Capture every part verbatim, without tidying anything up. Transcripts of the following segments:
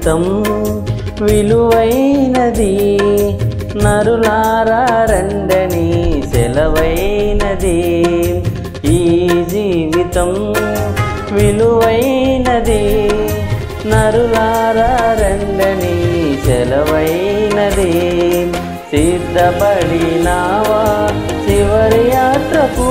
జీవితం విలువైనది, నరులారా రండని సెలవైనది. ఈ జీవితం విలువైనది, నరులారా రండని సెలవైనది. సిద్ధపడినావా చివరి యాత్రకు,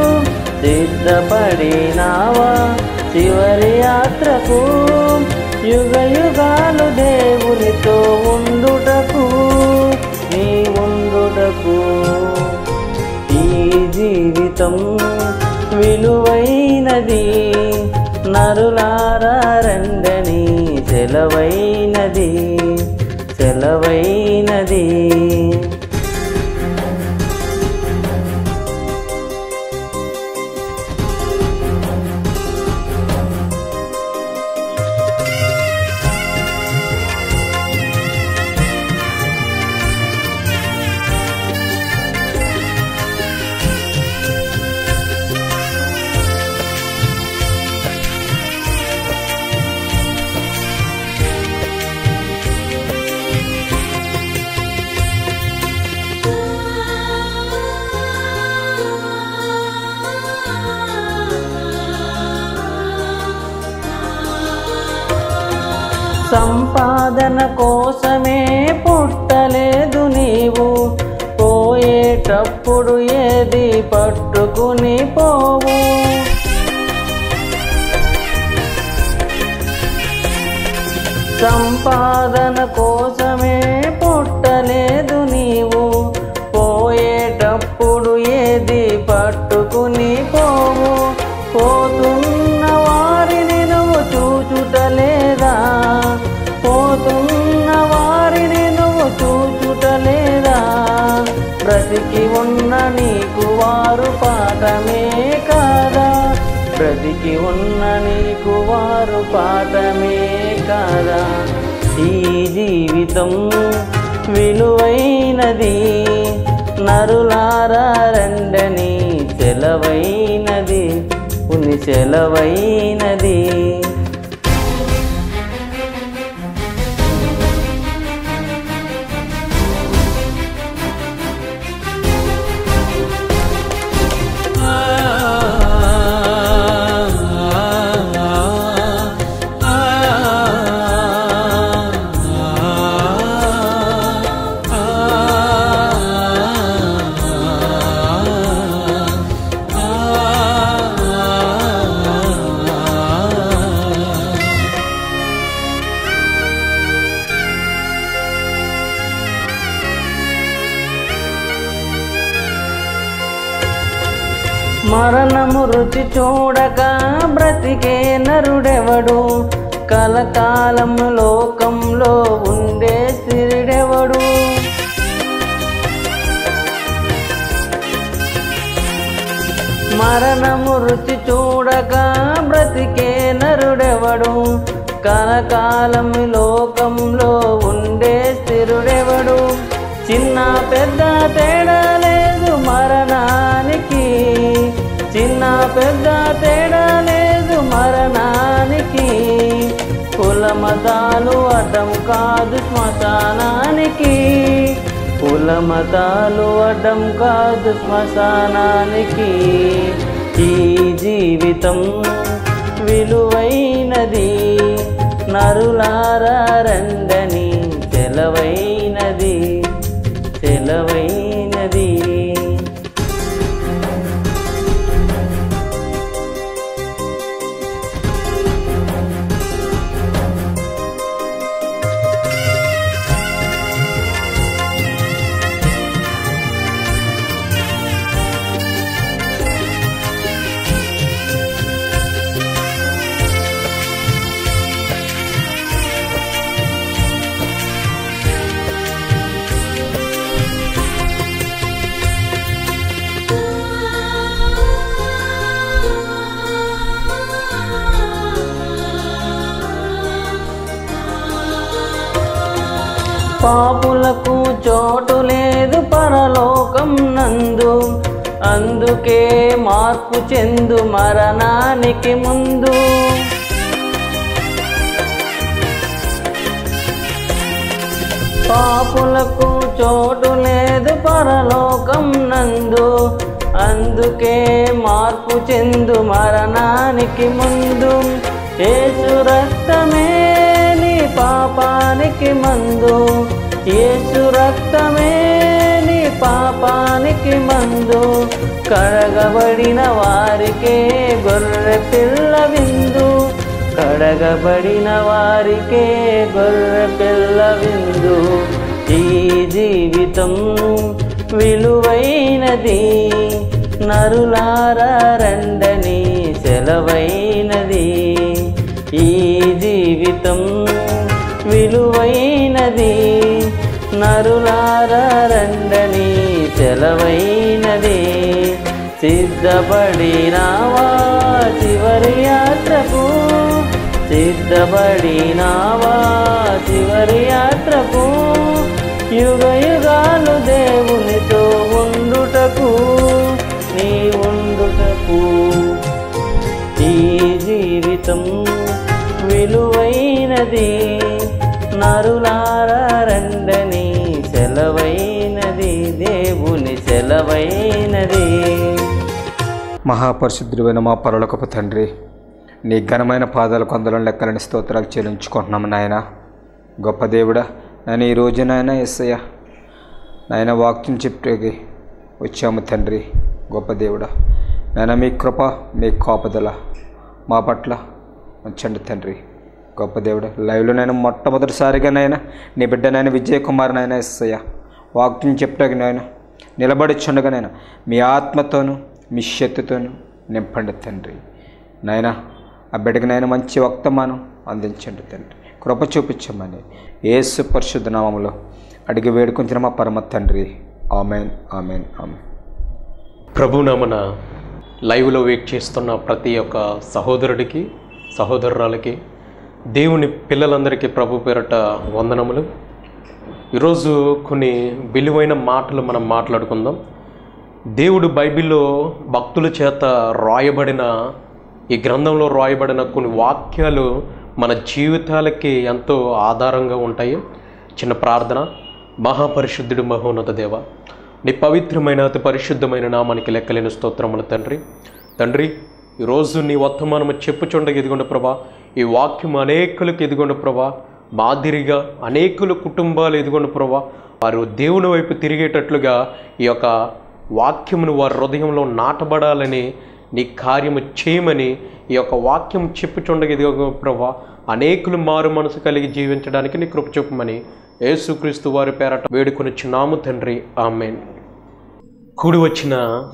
సిద్ధపడినావా చివరి యాత్రకు, యుగ యుగాలు దేవునితో ఉండుటకు, నీ ఉండుటకు. ఈ జీవితం విలువైనది, నరులారా రండని సెలవైనది, సెలవైనది. సంపాదన కోసమే పుట్టలేదు నీవు, పోయేటప్పుడు ఏది పట్టుకుని పోవు. సంపాదన కోసమే పుట్టలేదు నీవు, పోయేటప్పుడు ఏది పట్టుకుని పోవు. పోతున్న వారిని నువ్వు చూచుటలేదా, పోతున్న వారిని నువ్వు చూచుటలేదా. బ్రతికి ఉన్న నీకు వారు పాఠమే కాదా, బ్రతికి ఉన్న నీకు వారు పాఠమే కాదా. ఈ జీవితం విలువైనది, నరులారా రండని సెలవైనది, ఉని సెలవైనది. మరణము రుచి చూడక బ్రతికే నరుడెవడు, కలకాలం లోకంలో ఉండే స్థిరుడెవడు. మరణము రుచి చూడక బ్రతికే నరుడెవడు, కలకాలం లోకంలో ఉండే స్థిరుడెవడు. చిన్న పెద్ద తేడా లేదు మరణానికి, చిన్న పెద్ద తేడా లేదు మరణానికి. కుల మతాలు అడ్డం కాదు శ్మశానానికి, కుల మతాలు అడ్డం కాదు శ్మశానానికి. ఈ జీవితం విలువైనది, నరులారా రండని సెలవైనది, సెలవైనది. పాపులకు చోటు లేదు పరలోకం నందు, అందుకే మార్పు చెందు మరణానికి ముందు. పాపులకు చోటు లేదు పరలోకం నందు, అందుకే మార్పు చెందు మరణానికి ముందు. యేసు రక్తమే నీ పాపానికి మందు, యేసు రక్తమే నీ పాపానికి మందు. కడగబడిన వారికే గొర్రె పిల్ల విందు, కడగబడిన వారికే గొర్రె పిల్ల విందు. ఈ జీవితం విలువైనది, నరులారా రండని సెలవైనది. ఈ జీవితం విలువైనది, నరులారా రండని సెలవైనది. సిద్ధపడినావా చివరి యాత్రకు, సిద్ధపడినావా చివరి యాత్రకు. యుగ యుగాలు దేవునితో ఉండుటకు, నీ ఉండుటకు. ఈ జీవితం విలువైనది, నరులారా రండని సెలవైనది, దేవుని సెలవైనది. మహాపరిశుద్ధుడైన మా పరలోకపు తండ్రి, నీ ఘనమైన పాదాల కొందరం లెక్కలని స్తోత్రాలు చెల్లించుకుంటున్నాము నాయన. గొప్ప దేవుడా, నేను ఈ రోజు నాయన యేసయ్య నాయన వాక్యం చెప్పేకి వచ్చాము తండ్రి. గొప్ప దేవుడా, నాయన మీ కృప మీ కాపుదల మా పట్ల ఉంచండి తండ్రి. గొప్ప దేవుడా, లైవ్లో నేను మొట్టమొదటిసారిగా నాయన నీ బిడ్డనైనా విజయ్ కుమార్ నాయన యేసయ్య వాక్యం చెప్పడానికి నాయన నిలబడిచుండగా నాయన మీ ఆత్మతోను మీ శక్తితోను నింపండి తండ్రి. నాయన ఆ బిడ్డకి నాయన మంచి వర్తమానం అందించండి తండ్రి. కృప చూపించమని యేసు పరిశుద్ధ నామములో అడిగి వేడుకుంటున్న మా పరమ తండ్రి. Amen amen amen. ప్రభునామన లైవ్లో వెయిట్ చేస్తున్న ప్రతి ఒక్క సహోదరుడికి సహోదరురాలకి, దేవుని పిల్లలందరికీ ప్రభు పేరట వందనములు. ఈరోజు కొన్ని విలువైన మాటలు మనం మాట్లాడుకుందాం. దేవుడు బైబిల్లో భక్తుల చేత రాయబడిన ఈ గ్రంథంలో రాయబడిన కొన్ని వాక్యాలు మన జీవితాలకి ఎంతో ఆధారంగా ఉంటాయి. చిన్న ప్రార్థన. మహాపరిశుద్ధుడు మహోన్నత దేవ, నీ పవిత్రమైన అతి పరిశుద్ధమైన నామానికి లెక్కలేని స్తోత్రములు తండ్రి. తండ్రి, ఈరోజు నీ వర్తమానము చెప్పుచుండగా ఎదిగొండ ప్రభా, ఈ వాక్యం అనేకులకు ఎదిగొండ ప్రభా, మాదిరిగా అనేకుల కుటుంబాలు ఎదిగొండ ప్రభా, వారు దేవుని వైపు తిరిగేటట్లుగా ఈ యొక్క వాక్యమును వారి హృదయంలో నాటబడాలని నీ కార్యము చేయమని ఈ యొక్క వాక్యం చెప్పుచుండగా ఎదిగొండ ప్రభా, అనేకులు మారు మనసు కలిగి జీవించడానికి నీ కృప చూపమని యేసుక్రీస్తు వారి పేరట వేడుకొనిచున్నాము తండ్రి. ఆమేన్. కూడి వచ్చిన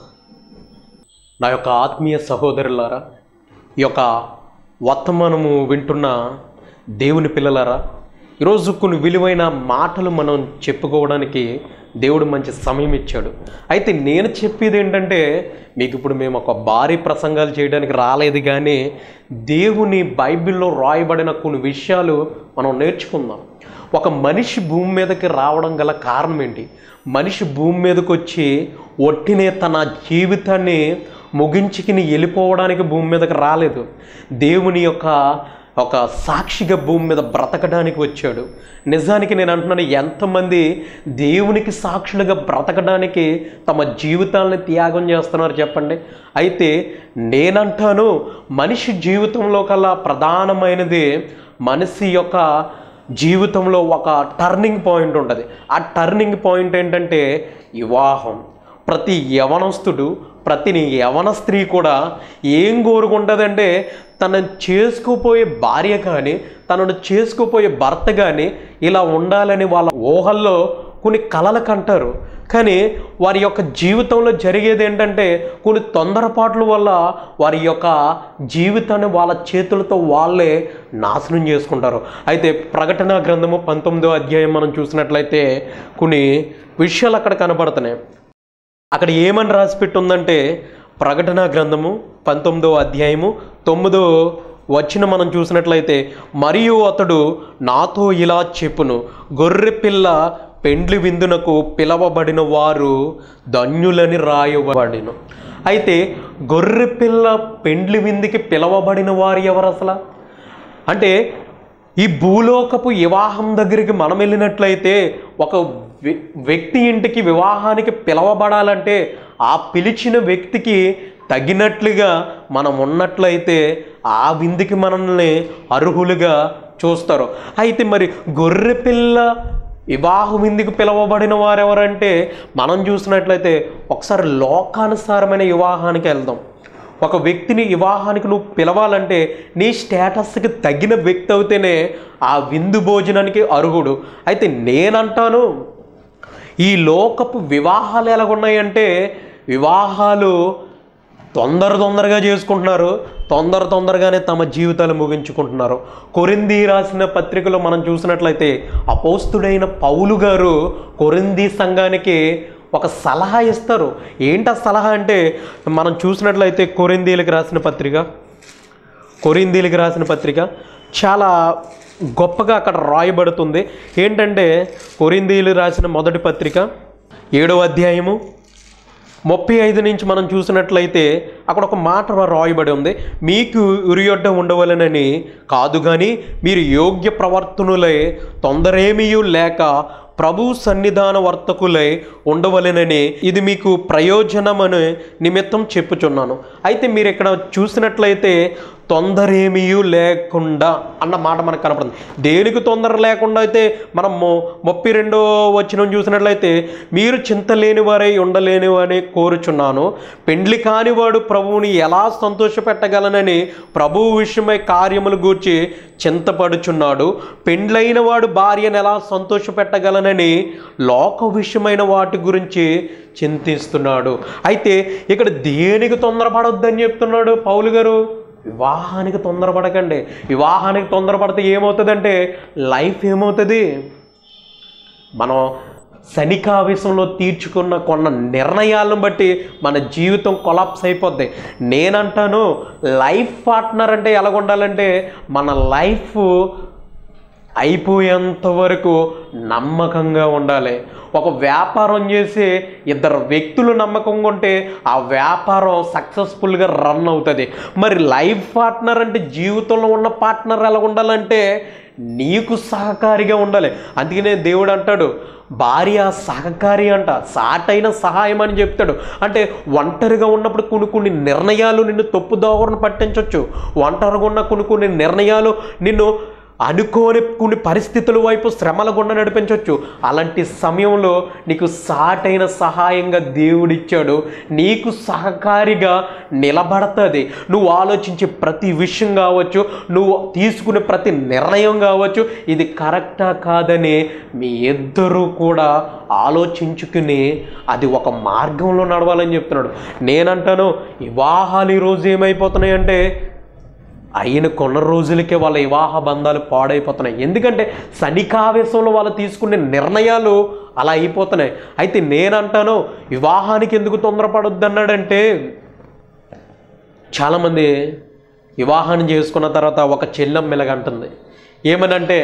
నా యొక్క ఆత్మీయ సహోదరులారా, ఈ యొక్క వర్తమానము వింటున్న దేవుని పిల్లలారా, ఈరోజు కొన్ని విలువైన మాటలు మనం చెప్పుకోవడానికి దేవుడు మంచి సమయం ఇచ్చాడు. అయితే నేను చెప్పేది ఏంటంటే, మీకు ఇప్పుడు మేము ఒక భారీ ప్రసంగాలు చేయడానికి రాలేదు, కానీ దేవుని బైబిల్లో రాయబడిన కొన్ని విషయాలు మనం నేర్చుకుందాం. ఒక మనిషి భూమి మీదకి రావడం గల కారణం ఏంటి? మనిషి భూమి మీదకి వచ్చి ఒట్టినే తన జీవితాన్ని ముగించుకుని వెళ్ళిపోవడానికి భూమి మీదకి రాలేదు. దేవుని యొక్క ఒక సాక్షిగా భూమి మీద బ్రతకడానికి వచ్చాడు. నిజానికి నేను అంటున్నాను, ఎంతమంది దేవునికి సాక్షులుగా బ్రతకడానికి తమ జీవితాలను త్యాగం చేస్తున్నారు చెప్పండి. అయితే నేనంటాను, మనిషి జీవితంలో కల్లా ప్రధానమైనది మనిషి యొక్క జీవితంలో ఒక టర్నింగ్ పాయింట్ ఉంటుంది. ఆ టర్నింగ్ పాయింట్ ఏంటంటే వివాహం. ప్రతి యవనస్తుడు, ప్రతి యవన స్త్రీ కూడా ఏం కోరుకుంటుందంటే, తనను చేసుకోపోయే భార్య కానీ తనను చేసుకోపోయే భర్త కానీ ఇలా ఉండాలని వాళ్ళ ఊహల్లో కొన్ని కలలు కంటారు. కానీ వారి యొక్క జీవితంలో జరిగేది ఏంటంటే, కొన్ని తొందరపాట్ల వల్ల వారి యొక్క జీవితాన్ని వాళ్ళ చేతులతో వాళ్ళే నాశనం చేసుకుంటారు. అయితే ప్రకటన గ్రంథము పంతొమ్మిదో అధ్యాయం మనం చూసినట్లయితే కొన్ని విషయాలు అక్కడ కనబడుతున్నాయి. అక్కడ ఏమని రాసిపెట్టి ఉందంటే, ప్రకటన గ్రంథము పంతొమ్మిదో అధ్యాయము తొమ్మిదో వచ్చిన మనం చూసినట్లయితే, మరియు అతడు నాతో ఇలా చెప్పును, గొర్రె పిల్ల పెండ్లి విందునకు పిలవబడిన వారు ధన్యులని రాయబడిను. అయితే గొర్రె పిల్ల పెండ్లి విందుకి పిలవబడిన వారు ఎవరు అసలు అంటే, ఈ భూలోకపు వివాహం దగ్గరికి మనం వెళ్ళినట్లయితే, ఒక వ్యక్తి ఇంటికి వివాహానికి పిలవబడాలంటే ఆ పిలిచిన వ్యక్తికి తగినట్లుగా మనం ఉన్నట్లయితే ఆ విందుకి మనల్ని అర్హులుగా చూస్తారు. అయితే మరి గొర్రె పిల్ల వివాహ విందుకు పిలవబడిన వారెవరంటే, మనం చూసినట్లయితే ఒకసారి లోకానుసారమైన వివాహానికి వెళ్దాం. ఒక వ్యక్తిని వివాహానికి నువ్వు పిలవాలంటే నీ స్టేటస్కి తగిన వ్యక్తి అవుతేనే ఆ విందు భోజనానికి అర్హుడు. అయితే నేనంటాను, ఈ లోకపు వివాహాలు ఎలాగున్నాయంటే, వివాహాలు తొందర తొందరగా చేసుకుంటున్నారు, తొందర తొందరగానే తమ జీవితాలు ముగించుకుంటున్నారు. కొరింథీ రాసిన పత్రికలో మనం చూసినట్లయితే అపోస్తుడైన పౌలు గారు కొరింథీ సంఘానికి ఒక సలహా ఇస్తారు. ఏంటి ఆ సలహా అంటే, మనం చూసినట్లయితే కొరింథీలకు రాసిన పత్రిక కొరింథీలకు రాసిన పత్రిక చాలా గొప్పగా అక్కడ రాయబడుతుంది. ఏంటంటే కొరింథీలు రాసిన మొదటి పత్రిక ఏడవ అధ్యాయము ముప్పై ఐదు నుంచి మనం చూసినట్లయితే అక్కడ ఒక మాట రాయబడి ఉంది. మీకు ఉరియొడ్డ ఉండవలనని కాదు కానీ మీరు యోగ్య ప్రవర్తనులై తొందరేమీ లేక ప్రభు సన్నిధాన వర్తకులై ఉండవలెనని ఇది మీకు ప్రయోజనమని నిమిత్తం చెప్పుచున్నాను. అయితే మీరు ఇక్కడ చూసినట్లయితే తొందరేమీ లేకుండా అన్న మాట మనకు కనపడుతుంది. దేనికి తొందర లేకుండా అయితే మనం ముప్పై రెండో వచనం చూసినట్లయితే మీరు చింత లేని వారై ఉండలేని అని కోరుచున్నాను. పెండ్లి కానివాడు ప్రభువుని ఎలా సంతోషపెట్టగలనని ప్రభువు విషయమై కార్యములు గూర్చి చింతపడుచున్నాడు. పెండ్లైన వాడు భార్యను ఎలా సంతోషపెట్టగలనని లోక విషయమైన వాటి గురించి చింతిస్తున్నాడు. అయితే ఇక్కడ దేనికి తొందరపడొద్దని చెప్తున్నాడు పౌలు గారు? వివాహానికి తొందరపడకండి. వివాహానికి తొందరపడితే ఏమవుతుందంటే లైఫ్ ఏమవుతుంది? మనం శనికావేశంలో తీర్చుకున్న కొన్న నిర్ణయాలను బట్టి మన జీవితం కొలాప్స్ అయిపోద్ది. నేనంటాను, లైఫ్ పార్ట్నర్ అంటే ఎలా ఉండాలంటే మన లైఫ్ అయిపోయేంత వరకు నమ్మకంగా ఉండాలి. ఒక వ్యాపారం చేసి ఇద్దరు వ్యక్తులు నమ్మకంగా ఉంటే ఆ వ్యాపారం సక్సెస్ఫుల్గా రన్ అవుతుంది. మరి లైఫ్ పార్ట్నర్ అంటే జీవితంలో ఉన్న పార్ట్నర్ ఎలా ఉండాలంటే నీకు సహకారిగా ఉండాలి. అందుకనే దేవుడు అంటాడు, భార్య సహకారి అంట, సాటైన సహాయం అని చెప్తాడు. అంటే ఒంటరిగా ఉన్నప్పుడు కొన్ని కొన్ని నిర్ణయాలు నిన్ను తప్పుదోవను పట్టించవచ్చు. ఒంటరిగా ఉన్న కొన్ని కొన్ని నిర్ణయాలు నిన్ను అనుకోని కొన్ని పరిస్థితుల వైపు శ్రమల గుండా నడిపించవచ్చు. అలాంటి సమయంలో నీకు సాటైన సహాయంగా దేవుడిచ్చాడు, నీకు సహకారిగా నిలబడుతుంది. నువ్వు ఆలోచించే ప్రతి విషయం కావచ్చు, నువ్వు తీసుకునే ప్రతి నిర్ణయం కావచ్చు, ఇది కరెక్టా కాదని మీ ఇద్దరూ కూడా ఆలోచించుకుని అది ఒక మార్గంలో నడవాలని చెప్తున్నాడు. నేనంటాను, వివాహాలు ఈరోజు ఏమైపోతున్నాయంటే అయిన కొన్ని రోజులకే వాళ్ళ వివాహ బంధాలు పాడైపోతున్నాయి. ఎందుకంటే శనికావేశంలో వాళ్ళు తీసుకునే నిర్ణయాలు అలా అయిపోతున్నాయి. అయితే నేనంటాను, వివాహానికి ఎందుకు తొందరపడొద్దు అన్నాడంటే, చాలామంది వివాహాన్ని చేసుకున్న తర్వాత ఒక చెల్లెమ్మ ఇలాగంటుంది. ఏమనంటే,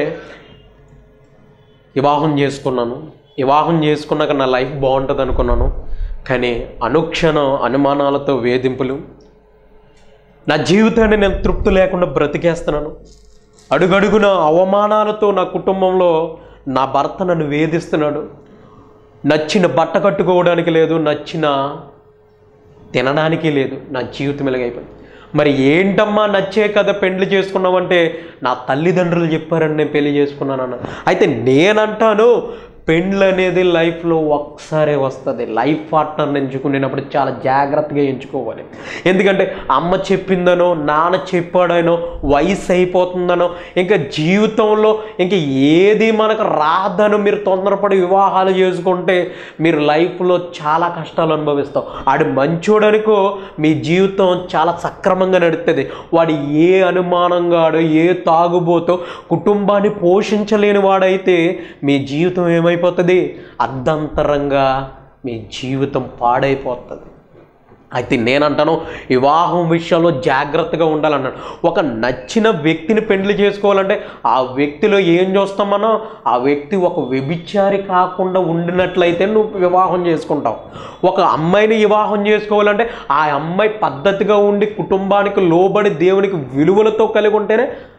వివాహం చేసుకున్నాను, వివాహం చేసుకున్నాక నా లైఫ్ బాగుంటుంది అనుకున్నాను, కానీ అనుక్షణం అనుమానాలతో వేధింపులు, నా జీవితాన్ని నేను తృప్తి లేకుండా బ్రతికేస్తున్నాను, అడుగడుగున అవమానాలతో నా కుటుంబంలో నా భర్త నన్ను వేధిస్తున్నాడు, నచ్చిన బట్ట కట్టుకోవడానికి లేదు, నచ్చిన తినడానికి లేదు, నా జీవితం ఇలాగైపోయింది. మరి ఏంటమ్మా నచ్చే కదా పెళ్లి చేసుకున్నామంటే, నా తల్లిదండ్రులు చెప్పారని నేను పెళ్లి చేసుకున్నాను. అయితే నేనంటాను, పెండ్లు అనేది లైఫ్లో ఒక్కసారే వస్తుంది. లైఫ్ పార్ట్నర్ని ఎంచుకునేటప్పుడు చాలా జాగ్రత్తగా ఎంచుకోవాలి. ఎందుకంటే అమ్మ చెప్పిందనో నాన్న చెప్పాడనో వయసు అయిపోతుందనో ఇంకా జీవితంలో ఇంక ఏది మనకు రాదనో మీరు తొందరపడి వివాహాలు చేసుకుంటే మీరు లైఫ్లో చాలా కష్టాలు అనుభవిస్తాం. ఆడు మంచోడనుకో మీ జీవితం చాలా సక్రమంగా నడుస్తుంది. వాడు ఏ అనుమానంగాడో ఏ తాగుబోతో కుటుంబాన్ని పోషించలేని వాడైతే మీ జీవితం ఏమై అయిపోతుంది అర్ధంతరంగా మీ జీవితం పాడైపోతుంది. అయితే నేనంటాను, వివాహం విషయంలో జాగ్రత్తగా ఉండాలన్నాడు. ఒక నచ్చిన వ్యక్తిని పెళ్లి చేసుకోవాలంటే ఆ వ్యక్తిలో ఏం చూస్తాం మనం? ఆ వ్యక్తి ఒక వ్యభిచారి కాకుండా ఉండినట్లయితే నువ్వు వివాహం చేసుకుంటావు. ఒక అమ్మాయిని వివాహం చేసుకోవాలంటే ఆ అమ్మాయి పద్ధతిగా ఉండి కుటుంబానికి లోబడి దేవునికి విలువలతో కలిగి ఉంటేనే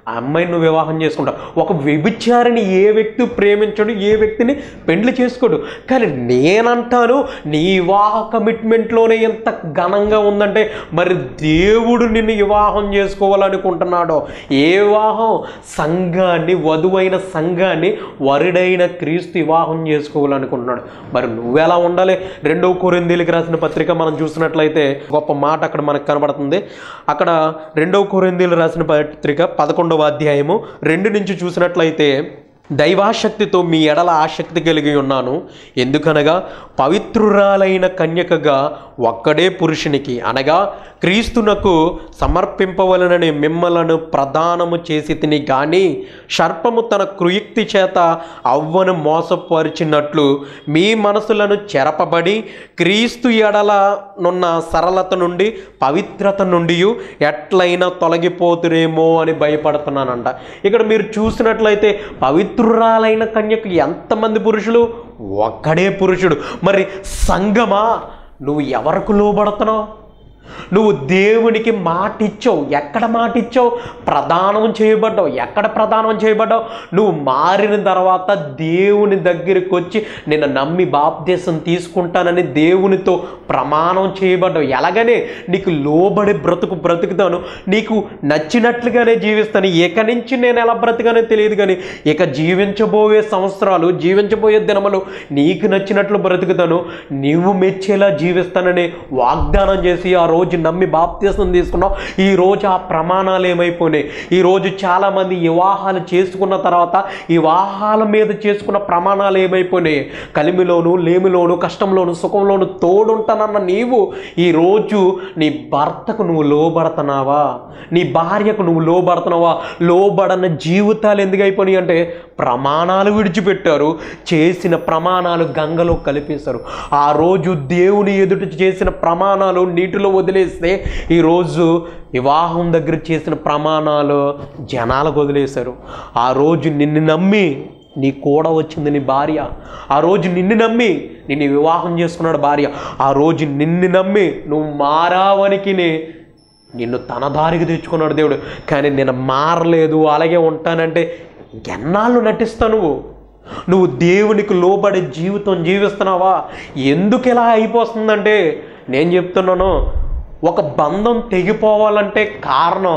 ఆ అమ్మాయిని నువ్వు వివాహం చేసుకుంటావు. ఒక వ్యభిచారిని ఏ వ్యక్తి ప్రేమించడు, ఏ వ్యక్తిని పెండ్లి చేసుకోడు. కానీ నేనంటాను, నీ వివాహ కమిట్మెంట్లోనే ఎంత ఘనంగా ఉందంటే మరి దేవుడు నిన్ను వివాహం చేసుకోవాలనుకుంటున్నాడో. ఏ వివాహం? సంఘాన్ని, వధువైన సంఘాన్ని వరుడైన క్రీస్తు వివాహం చేసుకోవాలనుకుంటున్నాడు. మరి నువ్వెలా ఉండాలి? రెండవ కొరింథీయులకు రాసిన పత్రిక మనం చూసినట్లయితే గొప్ప మాట అక్కడ మనకు కనబడుతుంది. అక్కడ రెండవ కొరింథీయులకు రాసిన పత్రిక పదకొండవ అధ్యాయము రెండు నుంచి చూసినట్లయితే, దైవాశక్తితో మీ ఎడల ఆసక్తి కలిగి ఉన్నాను. ఎందుకనగా పవిత్రురాలైన కన్యకగా ఒక్కడే పురుషునికి అనగా క్రీస్తునకు సమర్పింపవలనని మిమ్మలను ప్రదానము చేసి తిని గాని సర్పము తన కుయుక్తి చేత అవ్వను మోసపరిచినట్లు మీ మనసులను చెరపబడి క్రీస్తు ఎడల నున్న సరళత నుండి పవిత్రత నుండి ఎట్లయినా తొలగిపోతురేమో అని భయపడుతున్నానంట. ఇక్కడ మీరు చూసినట్లయితే పవిత్రురాలైన కన్యకు ఎంతమంది పురుషులు? ఒక్కడే పురుషుడు. మరి సంఘమా, నువ్వు ఎవరికి లోబడుతున్నావు? నువ్వు దేవునికి మాట ఇచ్చావు. ఎక్కడ మాట ఇచ్చావు? ప్రదానం చేయబడ్డావు. ఎక్కడ ప్రదానం చేయబడ్డావు? నువ్వు మారిన తర్వాత దేవుని దగ్గరికి వచ్చి నిన్ను నమ్మి బాప్తీసం తీసుకుంటానని దేవునితో ప్రమాణం చేయబడ్డావు. ఎలాగనే నీకు లోబడి బ్రతుకు బ్రతుకుతాను, నీకు నచ్చినట్లుగానే జీవిస్తాను. ఇక నుంచి నేను ఎలా బ్రతికానో తెలియదు, కానీ ఇక జీవించబోయే సంవత్సరాలు, జీవించబోయే దినములు నీకు నచ్చినట్లు బ్రతుకుతాను, నీవు మెచ్చేలా జీవిస్తానని వాగ్దానం చేసి ఆ రోజు నమ్మి బాప్తీసం తీసుకున్నావు. ఈరోజు ఆ ప్రమాణాలు ఏమైపోయినాయి? ఈరోజు చాలామంది వివాహాలు చేసుకున్న తర్వాత వివాహాల మీద చేసుకున్న ప్రమాణాలు ఏమైపోయినాయి? కలిమిలోను, లేమిలోను, కష్టంలోను, సుఖంలోను తోడుంటానన్న నీవు ఈరోజు నీ భర్తకు నువ్వు లోబడుతున్నావా? నీ భార్యకు నువ్వు లోబడుతున్నావా? లోబడన్న జీవితాలు ఎందుకు అయిపోయినాయి అంటే ప్రమాణాలు విడిచిపెట్టారు. చేసిన ప్రమాణాలు గంగలో కలిపేశారు. ఆ రోజు దేవుని ఎదుట చేసిన ప్రమాణాలు నీటిలో వదిలేస్తే ఈరోజు వివాహం దగ్గర చేసిన ప్రమాణాలు జనాలకు వదిలేశారు. ఆ రోజు నిన్ను నమ్మి నీ కూడా వచ్చింది నీ భార్య. ఆ రోజు నిన్ను నమ్మి నిన్ను వివాహం చేసుకున్నాడు భార్య. ఆ రోజు నిన్ను నమ్మి నువ్వు మారావనికి నిన్ను తన దారికి తెచ్చుకున్నాడు దేవుడు. కానీ నేను మారలేదు, అలాగే ఉంటానంటే ఎన్నాళ్ళు నటిస్తావు నువ్వు? నువ్వు దేవునికి లోబడే జీవితం జీవిస్తున్నావా? ఎందుకు ఇలా అయిపోతుందంటే నేను చెప్తున్నాను, ఒక బంధం తెగిపోవాలంటే కారణం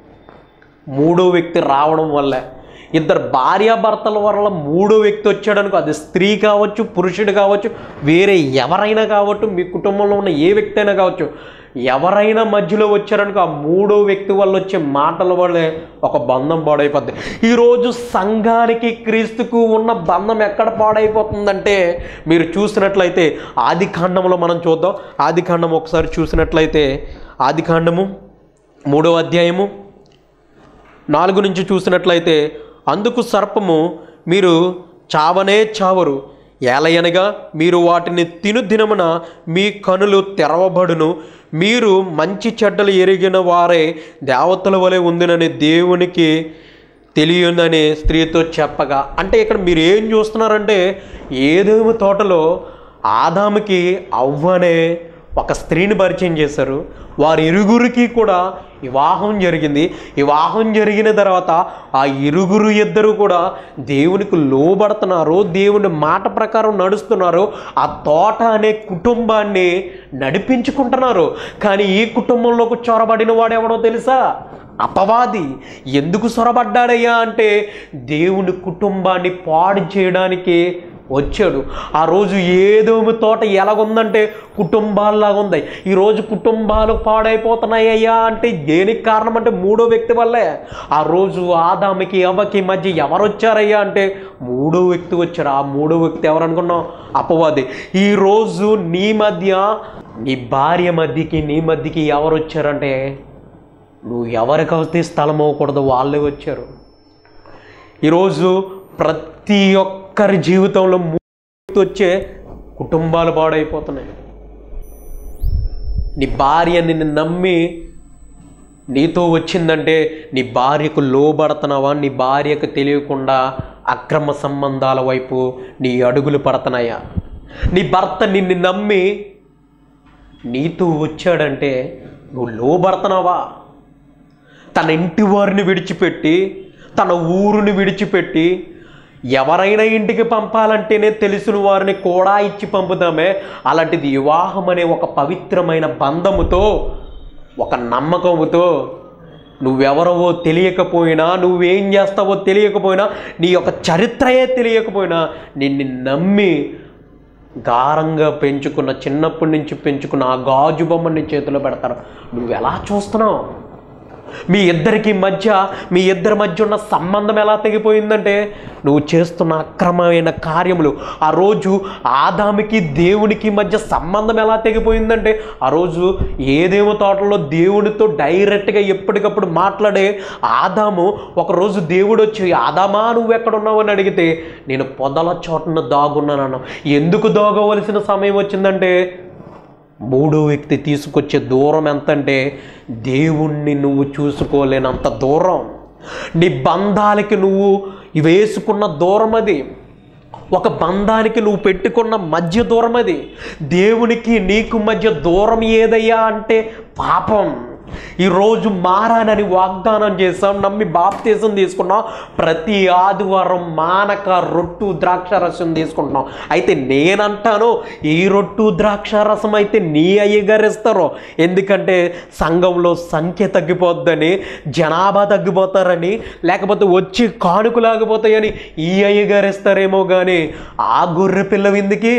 మూడో వ్యక్తి రావడం వల్లే. ఇద్దరు భార్యాభర్తల వల్ల మూడో వ్యక్తి వచ్చాడనుకో, అది స్త్రీ కావచ్చు, పురుషుడు కావచ్చు, వేరే ఎవరైనా కావచ్చు, మీ కుటుంబంలో ఉన్న ఏ వ్యక్తి అయినా కావచ్చు, ఎవరైనా మధ్యలో వచ్చారనుకో ఆ మూడో వ్యక్తి వల్ల వచ్చే మాటల వల్లే ఒక బంధం పాడైపోద్ది. ఈరోజు సంఘానికి క్రీస్తుకు ఉన్న బంధం ఎక్కడ పాడైపోతుందంటే మీరు చూసినట్లయితే ఆది కాండంలో మనం చూద్దాం. ఆది కాండం ఒకసారి చూసినట్లయితే ఆది కాండము మూడవ అధ్యాయము నాలుగు నుంచి చూసినట్లయితే, అందుకు సర్పము మీరు చావనే చావరు, ఏలయనగా మీరు వాటిని తిను దినమున మీ కనులు తెరవబడును, మీరు మంచి చెడ్డలు ఎరిగిన వారే దేవతల వలె ఉందినని దేవునికి తెలియనని స్త్రీతో చెప్పగా. అంటే ఇక్కడ మీరు ఏం చూస్తున్నారంటే ఏదేమో తోటలో ఆదాముకి అవ్వనే ఒక స్త్రీని పరిచయం చేశారు. వారి ఇరుగురికి కూడా వివాహం జరిగింది. వివాహం జరిగిన తర్వాత ఆ ఇరుగురు ఇద్దరు కూడా దేవునికి లోబడుతున్నారు, దేవుని మాట ప్రకారం నడుస్తున్నారు, ఆ తోట అనే కుటుంబాన్ని నడిపించుకుంటున్నారు. కానీ ఈ కుటుంబంలోకి చొరబడిన వాడు ఎవడో తెలుసా? అపవాది. ఎందుకు చొరబడ్డాడయ్యా అంటే దేవుని కుటుంబాన్ని పాడు చేయడానికి వచ్చాడు. ఆ రోజు ఏదోమి తోట ఎలాగుందంటే కుటుంబాల్లాగా ఉంది. ఈరోజు కుటుంబాలు పాడైపోతున్నాయ్యా అంటే దేనికి కారణం అంటే మూడో వ్యక్తి వల్లే. ఆ రోజు ఆదాముకి అవ్వకి మధ్య ఎవరు వచ్చారయ్యా అంటే మూడో వ్యక్తి వచ్చారు. ఆ మూడో వ్యక్తి ఎవరు అనుకున్నావు? అపవాది. ఈరోజు నీ మధ్య, నీ భార్య మధ్యకి నీ మధ్యకి ఎవరు వచ్చారంటే నువ్వు ఎవరికి వస్తే స్థలం అవ్వకూడదు, వాళ్ళే వచ్చారు. ఈరోజు ప్రతి ఒక్కరి జీవితంలో మూడు వచ్చే కుటుంబాలు పాడైపోతున్నాయి. నీ భార్య నిన్ను నమ్మి నీతో వచ్చిందంటే నీ భార్యకు లోబడుతున్నావా? నీ భార్యకు తెలియకుండా అక్రమ సంబంధాల వైపు నీ అడుగులు పడుతున్నాయా? నీ భర్త నిన్ను నమ్మి నీతో వచ్చాడంటే నువ్వు లోబడుతున్నావా? తన ఇంటి వారిని విడిచిపెట్టి, తన ఊరుని విడిచిపెట్టి, ఎవరైనా ఇంటికి పంపాలంటేనే తెలిసిన వారిని కూడా ఇచ్చి పంపుతామే, అలాంటిది వివాహం అనే ఒక పవిత్రమైన బంధముతో, ఒక నమ్మకముతో, నువ్వెవరవో తెలియకపోయినా, నువ్వేం చేస్తావో తెలియకపోయినా, నీ యొక్క చరిత్రయే తెలియకపోయినా, నిన్ను నమ్మి గారంగా పెంచుకున్న, చిన్నప్పటి నుంచి పెంచుకున్న ఆ గాజు బొమ్మని చేతిలో పెడతారు. నువ్వు ఎలా చూస్తున్నావు? మీ ఇద్దరికి మధ్య, మీ ఇద్దరి మధ్య ఉన్న సంబంధం ఎలా తెగిపోయిందంటే నువ్వు చేస్తున్న అక్రమమైన కార్యములు. ఆ రోజు ఆదాముకి దేవునికి మధ్య సంబంధం ఎలా తెగిపోయిందంటే, ఆ రోజు ఏదేమో తోటలో దేవునితో డైరెక్ట్గా ఎప్పటికప్పుడు మాట్లాడే ఆదాము ఒకరోజు దేవుడు వచ్చి, ఆదామా నువ్వు ఎక్కడున్నావు అని అడిగితే, నేను పొదల చోటన దాగున్నాను. ఎందుకు దాగవలసిన సమయం వచ్చిందంటే, మూడో వ్యక్తి తీసుకొచ్చే దూరం ఎంతంటే దేవుణ్ణి నువ్వు చూసుకోలేనంత దూరం. నీ బంధాలకి నువ్వు వేసుకున్న దూరం అది. ఒక బంధానికి నువ్వు పెట్టుకున్న మధ్య దూరం అది. దేవునికి నీకు మధ్య దూరం ఏదయ్యా అంటే పాపం. ఈరోజు మారానని వాగ్దానం చేసాం, నమ్మి బాప్తీసం తీసుకున్నాం, ప్రతి ఆదివారం మానక రొట్టు ద్రాక్ష రసం తీసుకుంటున్నాం. అయితే నేనంటాను, ఈ రొట్టు ద్రాక్ష రసం అయితే నీ అయ్యగారిస్తారో, ఎందుకంటే సంఘంలో సంఖ్య తగ్గిపోద్దని, జనాభా తగ్గిపోతారని, లేకపోతే వచ్చి కానుకలాగిపోతాయని ఈ అయ్యగారిస్తారేమో కానీ ఆ గొర్రె పిల్ల విందుకి,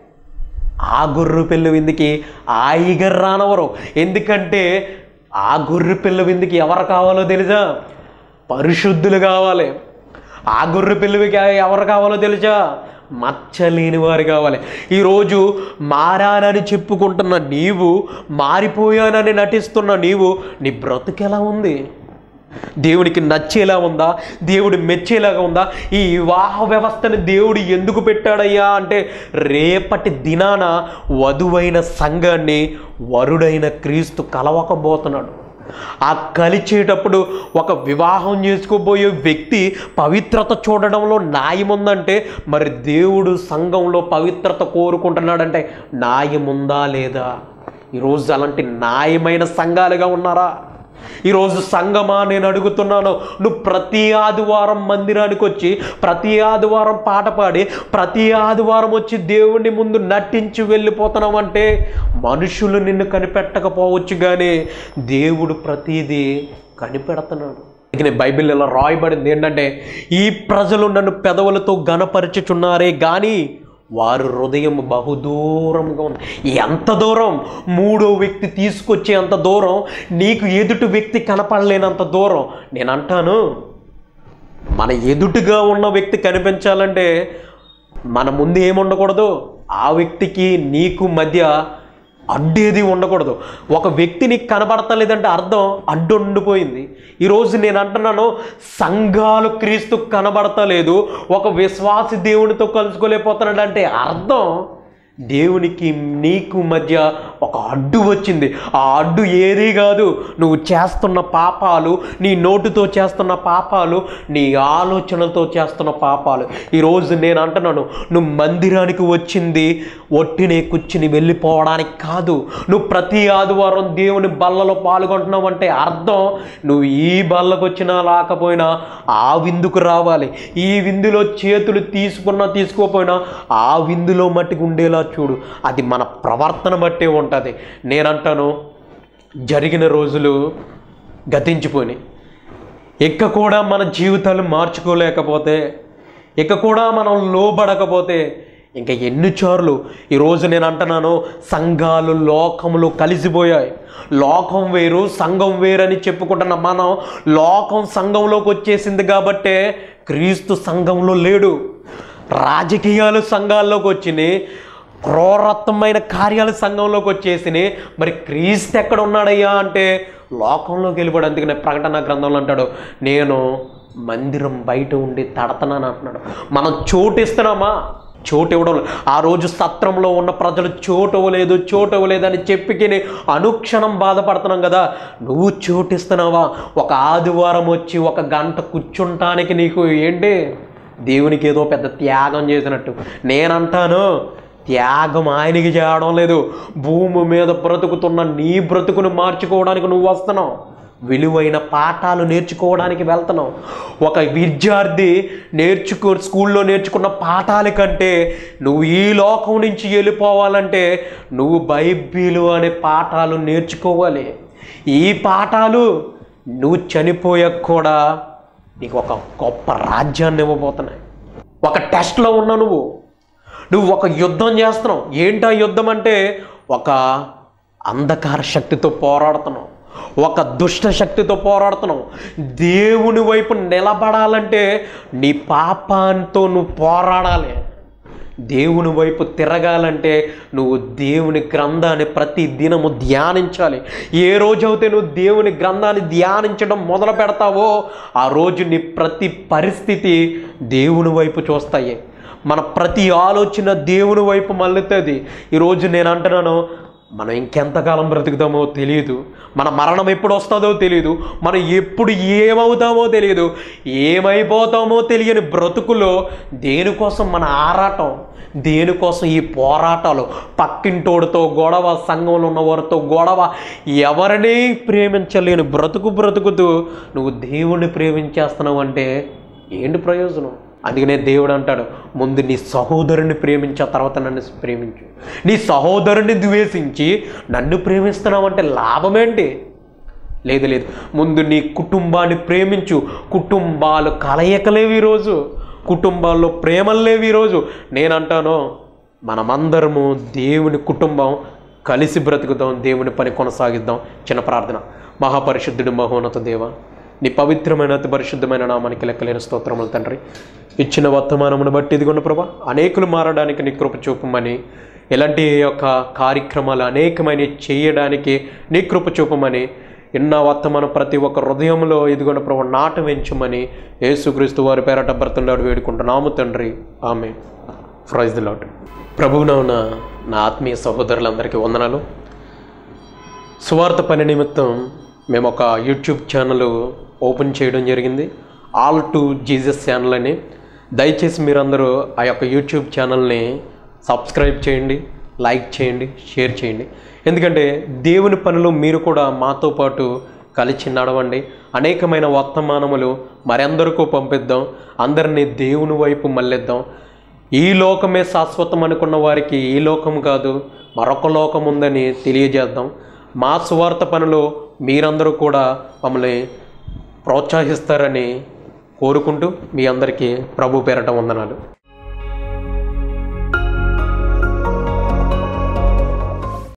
ఆ గొర్రె పిల్ల విందుకి ఆ అయ్యగారు రానవరు. ఎందుకంటే ఆ గొర్రె పిల్ల విందుకి ఎవరు కావాలో తెలుసా? పరిశుద్ధులు కావాలి. ఆ గొర్రె పిల్లవికి ఎవరు కావాలో తెలుసా? మచ్చలేని వారు కావాలి. ఈరోజు మారానని చెప్పుకుంటున్న నీవు, మారిపోయానని నటిస్తున్న నీవు, నీ బ్రతుకు ఎలా ఉంది? దేవునికి నచ్చేలా ఉందా? దేవుడు మెచ్చేలాగా ఉందా? ఈ వివాహ వ్యవస్థని దేవుడు ఎందుకు పెట్టాడయ్యా అంటే, రేపటి దినాన వధువైన సంఘాన్ని వరుడైన క్రీస్తు కలవకబోతున్నాడు. ఆ కలిచేటప్పుడు ఒక వివాహం చేసుకోబోయే వ్యక్తి పవిత్రత చూడడంలో న్యాయం ఉందంటే, మరి దేవుడు సంఘంలో పవిత్రత కోరుకుంటున్నాడంటే న్యాయం ఉందా లేదా? ఈరోజు అలాంటి న్యాయమైన సంఘాలుగా ఉన్నారా? ఈరోజు సంఘమా, నేను అడుగుతున్నాను, నువ్వు ప్రతి ఆదివారం మందిరానికి వచ్చి, ప్రతి ఆదివారం పాట పాడి, ప్రతి ఆదివారం వచ్చి దేవుని ముందు నటించి వెళ్ళిపోతున్నావు అంటే, మనుషులు నిన్ను కనిపెట్టకపోవచ్చు కానీ దేవుడు ప్రతిదీ కనిపెడుతున్నాడు. అందుకనే బైబిల్ ఇలా రాయబడింది ఏంటంటే, ఈ ప్రజలు నన్ను పెదవులతో ఘనపరచుచున్నారే కానీ వారు హృదయం బహుదూరంగా ఉంది. ఎంత దూరం? మూడో వ్యక్తి తీసుకొచ్చే అంత దూరం, నీకు ఎదుటి వ్యక్తి కనపడలేనంత దూరం. నేను అంటాను, మన ఎదుటిగా ఉన్న వ్యక్తి కనిపించాలంటే మన ముందు ఏముండకూడదు, ఆ వ్యక్తికి నీకు మధ్య అడ్డేది ఉండకూడదు. ఒక వ్యక్తి నీకు కనబడతలేదంటే అర్థం అడ్డు ఉండిపోయింది. ఈరోజు నేను అంటున్నాను, సంఘాలు క్రీస్తు కనబడతలేదు, ఒక విశ్వాసి దేవునితో కలుసుకోలేకపోతున్నాడు అంటే అర్థం దేవునికి నీకు మధ్య ఒక అడ్డు వచ్చింది. ఆ అడ్డు ఏదీ కాదు, నువ్వు చేస్తున్న పాపాలు, నీ నోటితో చేస్తున్న పాపాలు, నీ ఆలోచనలతో చేస్తున్న పాపాలు. ఈరోజు నేను అంటున్నాను, నువ్వు మందిరానికి వచ్చింది ఒట్టినే కూర్చుని వెళ్ళిపోవడానికి కాదు. నువ్వు ప్రతి ఆదివారం దేవుని బల్లలో పాల్గొంటున్నావు అంటే అర్థం నువ్వు ఈ బల్లకు వచ్చినా రాకపోయినా ఆ విందుకు రావాలి. ఈ విందులో చేతులు తీసుకున్నా తీసుకోపోయినా ఆ విందులో మట్టికి ఉండేలా చూడు. అది మన ప్రవర్తన బట్టే ఉంటుంది. నేనంటాను, జరిగిన రోజులు గతించిపోయి, ఇక కూడా మన జీవితాలు మార్చుకోలేకపోతే, ఇక కూడా మనం లోబడకపోతే ఇంకా ఎన్నిసార్లు? ఈరోజు నేను అంటున్నాను, సంఘాలు లోకములు కలిసిపోయాయి. లోకం వేరు, సంఘం వేరని చెప్పుకుంటున్న మనం లోకం సంఘంలోకి వచ్చేసింది కాబట్టే క్రీస్తు సంఘంలో లేడు. రాజకీయాలు సంఘాల్లోకి వచ్చినాయి, క్రూరత్వమైన కార్యాలు సంఘంలోకి వచ్చేసినాయి. మరి క్రీస్తు ఎక్కడ ఉన్నాడయ్యా అంటే లోకంలోకి వెళ్ళిపోయాడు. అందుకనే ప్రకటన గ్రంథంలో అంటాడు, నేను మందిరం బయట ఉండి తడతనాను అంటున్నాడు. మనం చోటు ఇస్తున్నామా? చోటు ఇవ్వడం. ఆ రోజు సత్రంలో ఉన్న ప్రజలు చోటు ఇవ్వలేదు, చోటు ఇవ్వలేదు అని చెప్పికి అనుక్షణం బాధపడుతున్నాం కదా. నువ్వు చోటు ఇస్తున్నావా? ఒక ఆదివారం వచ్చి ఒక గంట కూర్చుంటానికి నీకు ఏంటి? దేవునికి ఏదో పెద్ద త్యాగం చేసినట్టు. నేనంటాను, త్యాగం ఆయనకి చేయడం లేదు, భూమి మీద బ్రతుకుతున్న నీ బ్రతుకును మార్చుకోవడానికి నువ్వు వస్తున్నావు. విలువైన పాఠాలు నేర్చుకోవడానికి వెళ్తున్నావు. ఒక విద్యార్థి నేర్చుకో స్కూల్లో నేర్చుకున్న పాఠాల కంటే నువ్వు ఈ లోకం నుంచి వెళ్ళిపోవాలంటే నువ్వు బైబిలు అనే పాఠాలు నేర్చుకోవాలి. ఈ పాఠాలు నువ్వు చనిపోయాక కూడా నీకు ఒక గొప్ప రాజ్యాన్ని ఇవ్వబోతున్నాయి. ఒక టెస్ట్లో ఉన్న నువ్వు నువ్వు ఒక యుద్ధం చేస్తున్నావు. ఏంటా యుద్ధం అంటే ఒక అంధకార శక్తితో పోరాడుతున్నావు, ఒక దుష్ట శక్తితో పోరాడుతున్నావు. దేవుని వైపు నిలబడాలంటే నీ పాపాంతో నువ్వు పోరాడాలి. దేవుని వైపు తిరగాలంటే నువ్వు దేవుని గ్రంథాన్ని ప్రతి దినము ధ్యానించాలి. ఏ రోజైతే నువ్వు దేవుని గ్రంథాన్ని ధ్యానించడం మొదలు పెడతావో ఆ రోజు నీ ప్రతి పరిస్థితి దేవుని వైపు చూస్తాయి. మన ప్రతి ఆలోచన దేవుని వైపు మళ్ళుతుంది. ఈరోజు నేను అంటున్నాను, మనం ఇంకెంతకాలం బ్రతుకుతామో తెలియదు, మన మరణం ఎప్పుడు వస్తుందో తెలియదు, మనం ఎప్పుడు ఏమవుతామో తెలియదు, ఏమైపోతామో తెలియని బ్రతుకులో దేనికోసం మన ఆరాటం, దేనికోసం ఈ పోరాటాలు, పక్కింటోడితో గొడవ, సంఘంలో ఉన్న వారితో గొడవ, ఎవరిని ప్రేమించలేని బ్రతుకు బ్రతుకుతూ నువ్వు దేవుణ్ణి ప్రేమించేస్తున్నావు అంటే ఏంటి ప్రయోజనం? అందుకనే దేవుడు అంటాడు, ముందు నీ సహోదరుని ప్రేమించి ఆ తర్వాత నన్ను ప్రేమించు. నీ సహోదరుని ద్వేషించి నన్ను ప్రేమిస్తున్నావు అంటే లాభమేంటి? లేదు లేదు, ముందు నీ కుటుంబాన్ని ప్రేమించు. కుటుంబాలు కలయికలేవు ఈరోజు, కుటుంబాల్లో ప్రేమలు లేవు ఈరోజు. నేనంటాను, మనమందరము దేవుని కుటుంబం కలిసి బ్రతుకుదాం, దేవుని పని కొనసాగిద్దాం. చిన్న ప్రార్థన. మహాపరిశుద్ధుడు, మహోన్నత దేవ, నీ పవిత్రమైన అతి పరిశుద్ధమైన నామానికి లెక్కలేని స్తోత్రములు తండ్రి. ఇచ్చిన వర్తమానమును బట్టి ఇదిగొన్న ప్రభా, అనేకులు మారడానికి నీ కృప చూపమని, ఇలాంటి యొక్క కార్యక్రమాలు అనేకమైన చేయడానికి నీ కృప చూపమని, ఇన్న వర్తమానం ప్రతి ఒక్క హృదయంలో ఇదిగొన్న ప్రభా నాటు వెంచమని యేసుక్రీస్తు వారి పేరట బ్రతున్నాడు వేడుకుంటున్నాము తండ్రి. ఆమె. Praise the lord. ప్రభువున నా ఆత్మీయ సహోదరులందరికీ వందనాలు. సువార్త పని నిమిత్తం మేము ఒక యూట్యూబ్ ఛానల్ ఓపెన్ చేయడం జరిగింది, ఆల్ టు జీసస్ ఛానల్ అని. దయచేసి మీరందరూ ఆ యొక్క యూట్యూబ్ ఛానల్ని సబ్స్క్రైబ్ చేయండి, లైక్ చేయండి, షేర్ చేయండి. ఎందుకంటే దేవుని పనులు మీరు కూడా మాతో పాటు కలిసి నడవండి. అనేకమైన వర్తమానములు మరెందరికో పంపిద్దాం, అందరినీ దేవుని వైపు మళ్ళిద్దాం. ఈ లోకమే శాశ్వతం అనుకున్న వారికి ఈ లోకం కాదు, మరొక లోకం ఉందని తెలియజేద్దాం. మా సువార్త పనులు మీరందరూ కూడా మమ్మల్ని ప్రోత్సహిస్తారని కోరుకుంటూ మీ అందరికీ ప్రభు పేరట వందనాలు.